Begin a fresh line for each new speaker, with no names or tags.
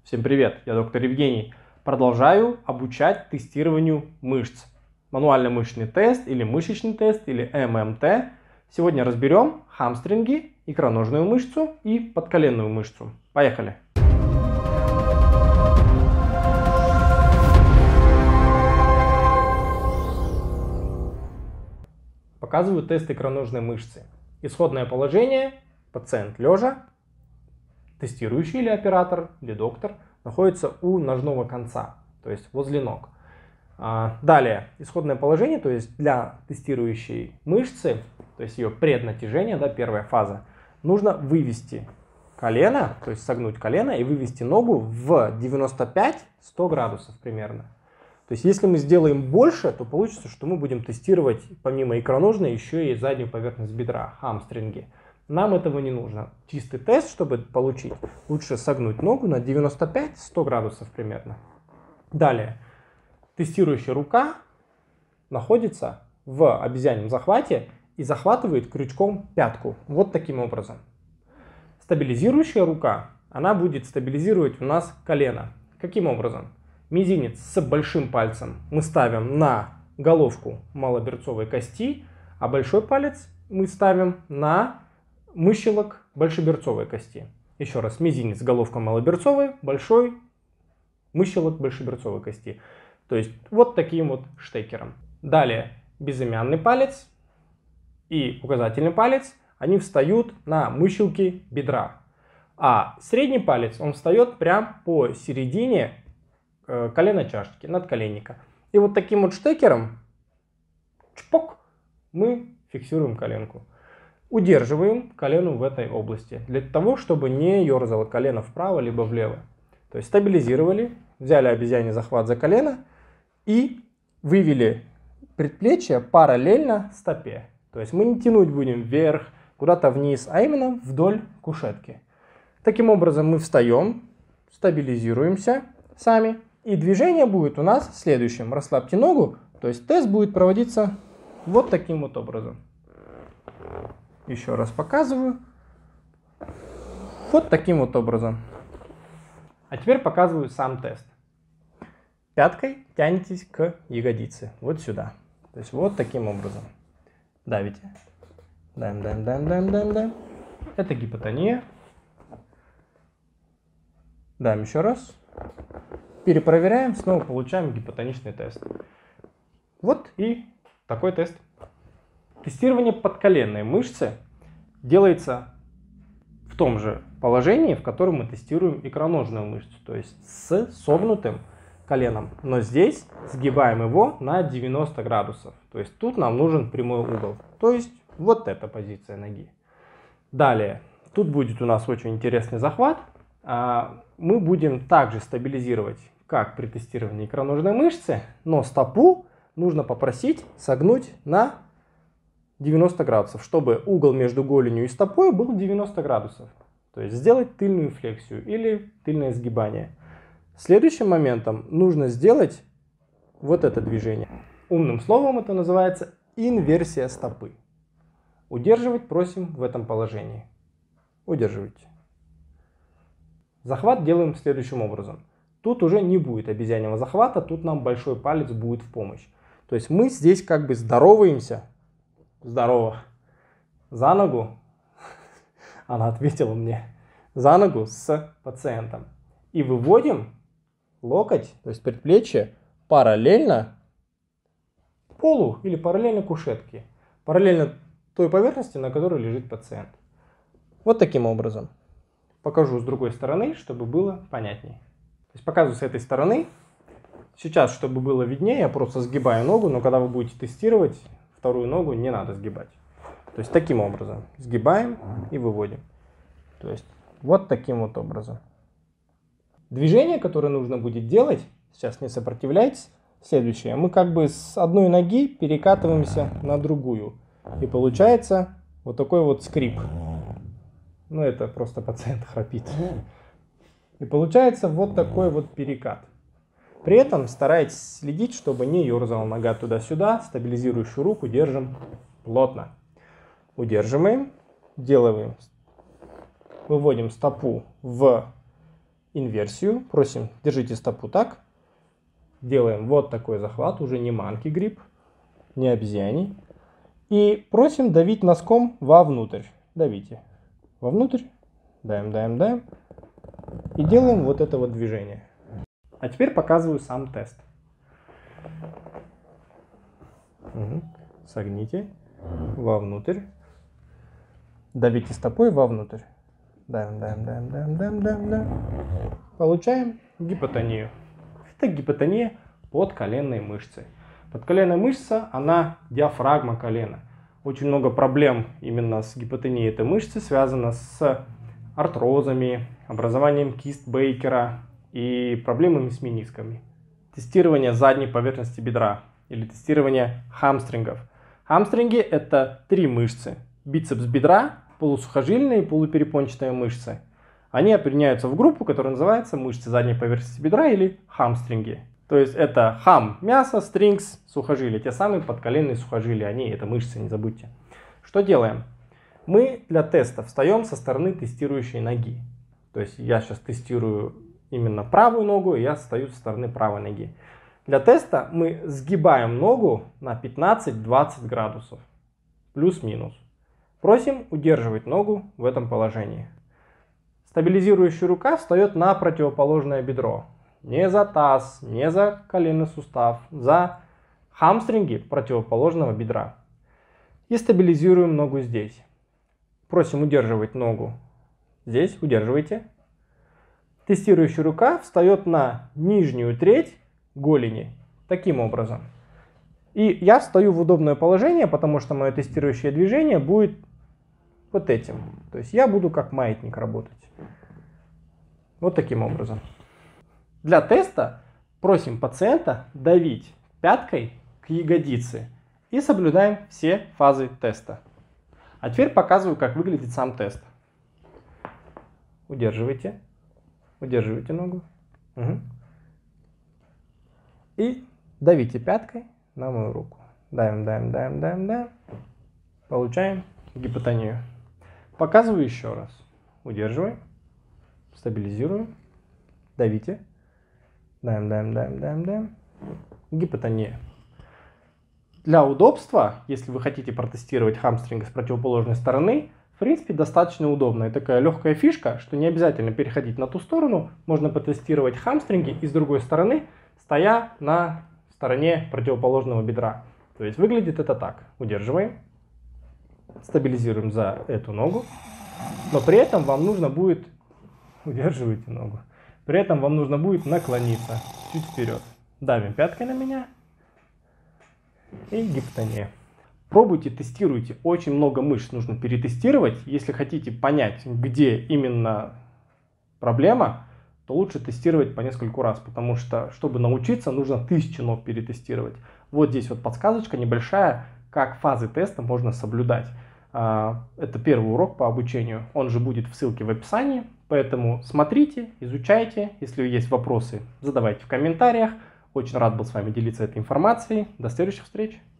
Всем привет, я доктор Евгений. Продолжаю обучать тестированию мышц. Мануально-мышечный тест или мышечный тест или ММТ. Сегодня разберем хамстринги, икроножную мышцу и подколенную мышцу. Поехали! Показываю тест икроножной мышцы. Исходное положение. Пациент лежа. Тестирующий или оператор, или доктор находится у ножного конца, то есть возле ног. Далее, исходное положение, то есть для тестирующей мышцы, то есть ее преднатяжение, первая фаза, нужно вывести колено, то есть согнуть колено и вывести ногу в 95-100 градусов примерно. То есть если мы сделаем больше, то получится, что мы будем тестировать помимо икроножной еще и заднюю поверхность бедра, хамстринги. Нам этого не нужно. Чистый тест, чтобы получить, лучше согнуть ногу на 95-100 градусов примерно. Далее, тестирующая рука находится в обезьяньем захвате и захватывает крючком пятку. Вот таким образом. Стабилизирующая рука, она будет стабилизировать у нас колено. Каким образом? Мизинец с большим пальцем мы ставим на головку малоберцовой кости, а большой палец мы ставим на мыщелок большеберцовой кости. Еще раз, мизинец, головка малоберцовой, большой мыщелок большеберцовой кости. То есть вот таким вот штекером. Далее безымянный палец и указательный палец, они встают на мыщелки бедра. А средний палец, он встает прямо по середине колена чашечки, надколенника. И вот таким вот штекером, чпок, мы фиксируем коленку. Удерживаем колено в этой области, для того, чтобы не ерзало колено вправо либо влево. То есть стабилизировали, взяли обезьяний захват за колено и вывели предплечье параллельно стопе. То есть мы не тянуть будем вверх, куда-то вниз, а именно вдоль кушетки. Таким образом мы встаем, стабилизируемся сами. И движение будет у нас следующим. Расслабьте ногу, то есть тест будет проводиться вот таким вот образом. Еще раз показываю. Вот таким вот образом. А теперь показываю сам тест. Пяткой тянетесь к ягодице. Вот сюда. То есть вот таким образом. Давите. Даем. Это гипотония. Даем еще раз. Перепроверяем. Снова получаем гипотоничный тест. Вот и такой тест. Тестирование подколенной мышцы делается в том же положении, в котором мы тестируем икроножную мышцу, то есть с согнутым коленом. Но здесь сгибаем его на 90 градусов. То есть тут нам нужен прямой угол. То есть вот эта позиция ноги. Далее, тут будет у нас очень интересный захват. Мы будем также стабилизировать, как при тестировании икроножной мышцы, но стопу нужно попросить согнуть на 90 градусов, чтобы угол между голенью и стопой был 90 градусов. То есть сделать тыльную флексию или тыльное сгибание. Следующим моментом нужно сделать вот это движение. Умным словом это называется инверсия стопы. Удерживать просим в этом положении. Удерживайте. Захват делаем следующим образом. Тут уже не будет обезьяньего захвата, тут нам большой палец будет в помощь. То есть мы здесь как бы здороваемся. Здорово. За ногу. Она ответила мне. За ногу с пациентом. И выводим локоть, то есть предплечье, параллельно полу или параллельно кушетке. Параллельно той поверхности, на которой лежит пациент. Вот таким образом. Покажу с другой стороны, чтобы было понятнее. То есть показываю с этой стороны. Сейчас, чтобы было виднее, я просто сгибаю ногу, но когда вы будете тестировать, вторую ногу не надо сгибать. То есть таким образом. Сгибаем и выводим. То есть вот таким вот образом. Движение, которое нужно будет делать, сейчас не сопротивляйтесь, следующее. Мы как бы с одной ноги перекатываемся на другую. И получается вот такой вот скрип. Ну это просто пациент храпит. И получается вот такой вот перекат. При этом старайтесь следить, чтобы не ерзала нога туда-сюда. Стабилизирующую руку держим плотно. Удерживаем, делаем, выводим стопу в инверсию. Просим, держите стопу так. Делаем вот такой захват, уже не monkey grip, не обезьяний. И просим давить носком вовнутрь. Давите вовнутрь. Даем, даем, даем. И делаем вот это вот движение. А теперь показываю сам тест. Согните вовнутрь. Давите стопой вовнутрь. Даем, даем, даем, даем, даем, даем, даем. Получаем гипотонию. Это гипотония подколенной мышцы. Подколенная мышца, она диафрагма колена. Очень много проблем именно с гипотонией этой мышцы связано с артрозами, образованием кист Бейкера и проблемами с менисками. Тестирование задней поверхности бедра или тестирование хамстрингов. Хамстринги — это 3 мышцы. Бицепс бедра, полусухожильные и полуперепончатые мышцы. Они объединяются в группу, которая называется мышцы задней поверхности бедра или хамстринги. То есть это хам — мясо, стрингс — сухожилия. Те самые подколенные сухожилия. Они — это мышцы, не забудьте. Что делаем? Мы для теста встаем со стороны тестирующей ноги. То есть я сейчас тестирую именно правую ногу, и я встаю со стороны правой ноги. Для теста мы сгибаем ногу на 15-20 градусов. Плюс-минус. Просим удерживать ногу в этом положении. Стабилизирующая рука встает на противоположное бедро. Не за таз, не за коленный сустав, за хамстринги противоположного бедра. И стабилизируем ногу здесь. Просим удерживать ногу здесь, удерживайте. Тестирующая рука встает на нижнюю треть голени, таким образом. И я встаю в удобное положение, потому что мое тестирующее движение будет вот этим. То есть я буду как маятник работать. Вот таким образом. Для теста просим пациента давить пяткой к ягодице и соблюдаем все фазы теста. А теперь показываю, как выглядит сам тест. Удерживайте. Удерживайте ногу. Угу. И давите пяткой на мою руку. Даем, даем, даем, даем, даем. Получаем гипотонию. Показываю еще раз. Удерживаем. Стабилизируем. Давите. Даем, даем, даем, даем, даем. Гипотония. Для удобства, если вы хотите протестировать хамстринг с противоположной стороны, в принципе, достаточно удобная такая легкая фишка, что не обязательно переходить на ту сторону. Можно потестировать хамстринги и с другой стороны, стоя на стороне противоположного бедра. То есть выглядит это так. Удерживаем. Стабилизируем за эту ногу. Но при этом вам нужно будет... Удерживайте ногу. При этом вам нужно будет наклониться чуть вперед. Давим пяткой на меня. И гипотония. Пробуйте, тестируйте. Очень много мышц нужно перетестировать. Если хотите понять, где именно проблема, то лучше тестировать по нескольку раз. Потому что, чтобы научиться, нужно 1000 ног перетестировать. Вот здесь вот подсказочка небольшая, как фазы теста можно соблюдать. Это первый урок по обучению. Он же будет в ссылке в описании. Поэтому смотрите, изучайте. Если есть вопросы, задавайте в комментариях. Очень рад был с вами делиться этой информацией. До следующих встреч.